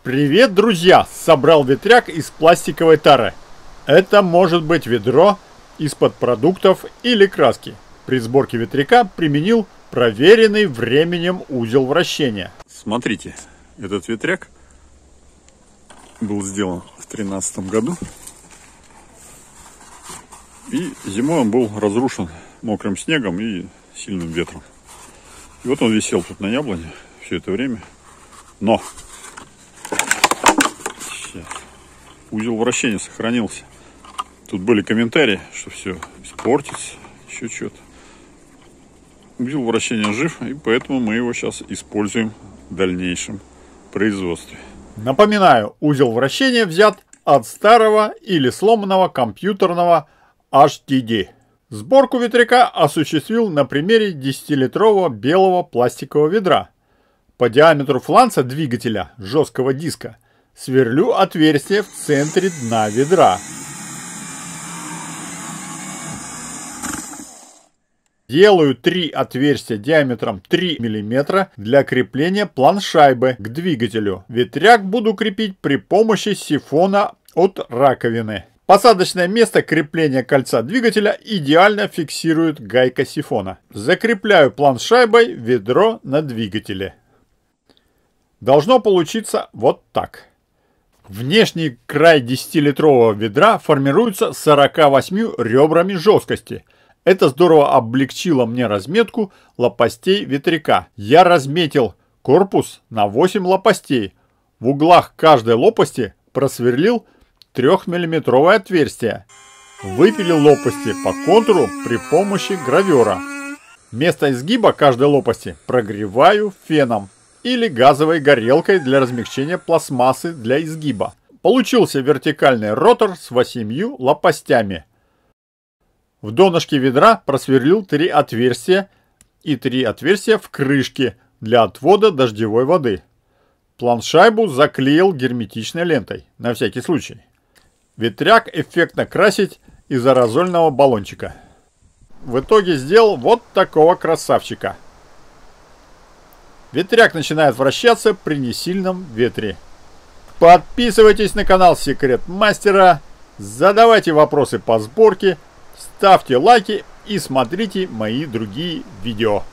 Привет, друзья! Собрал ветряк из пластиковой тары. Это может быть ведро из-под продуктов или краски. При сборке ветряка применил проверенный временем узел вращения. Смотрите, этот ветряк был сделан в 2013 году. И зимой он был разрушен мокрым снегом и сильным ветром. И вот он висел тут на яблоне все это время. Но узел вращения сохранился. Тут были комментарии, что все испортится, еще что-то. Узел вращения жив, и поэтому мы его сейчас используем в дальнейшем производстве. Напоминаю, узел вращения взят от старого или сломанного компьютерного HDD. Сборку ветряка осуществил на примере 10-литрового белого пластикового ведра. По диаметру фланца двигателя жесткого диска сверлю отверстие в центре дна ведра. Делаю 3 отверстия диаметром 3 мм для крепления планшайбы к двигателю. Ветряк буду крепить при помощи сифона от раковины. Посадочное место крепления кольца двигателя идеально фиксирует гайка сифона. Закрепляю планшайбой ведро на двигателе. Должно получиться вот так. Внешний край 10-литрового ведра формируется 48 ребрами жесткости. Это здорово облегчило мне разметку лопастей ветряка. Я разметил корпус на 8 лопастей. В углах каждой лопасти просверлил 3-миллиметровое отверстие. Выпилил лопасти по контуру при помощи гравера. Место изгиба каждой лопасти прогреваю феном или газовой горелкой для размягчения пластмассы для изгиба. Получился вертикальный ротор с 8 лопастями. В донышке ведра просверлил 3 отверстия и 3 отверстия в крышке для отвода дождевой воды. Планшайбу заклеил герметичной лентой, на всякий случай. Ветряк эффектно красить из аэрозольного баллончика. В итоге сделал вот такого красавчика. Ветряк начинает вращаться при несильном ветре. Подписывайтесь на канал Секрет Мастера, задавайте вопросы по сборке, ставьте лайки и смотрите мои другие видео.